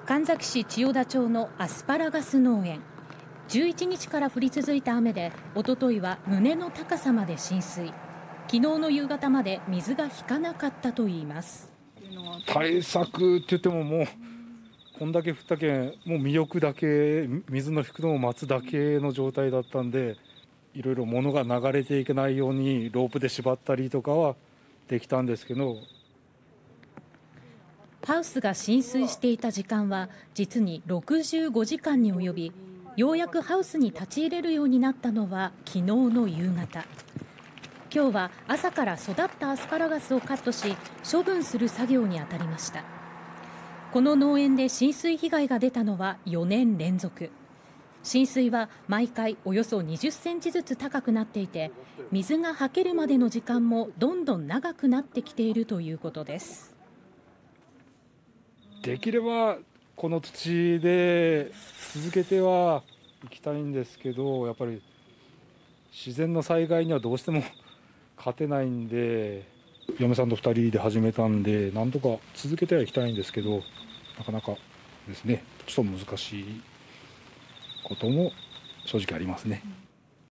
神崎市千代田町のアスパラガス農園、11日から降り続いた雨で、おとといは胸の高さまで浸水、昨日の夕方まで水が引かなかったといいます。 対策って言っても、もうこんだけ降ったけん、もう身浴だけ、水の引くのを待つだけの状態だったんで、いろいろ物が流れていけないようにロープで縛ったりとかはできたんですけど、 ハウスが浸水していた時間は実に65時間に及び、ようやくハウスに立ち入れるようになったのは昨日の夕方。今日は朝から育ったアスパラガスをカットし、処分する作業に当たりました。この農園で浸水被害が出たのは4年連続。浸水は毎回およそ20センチずつ高くなっていて、水がはけるまでの時間もどんどん長くなってきているということです。 できればこの土で続けてはいきたいんですけど、やっぱり自然の災害にはどうしても勝てないんで、嫁さんと2人で始めたんで、なんとか続けてはいきたいんですけど、なかなかですね、ちょっと難しいことも正直ありますね。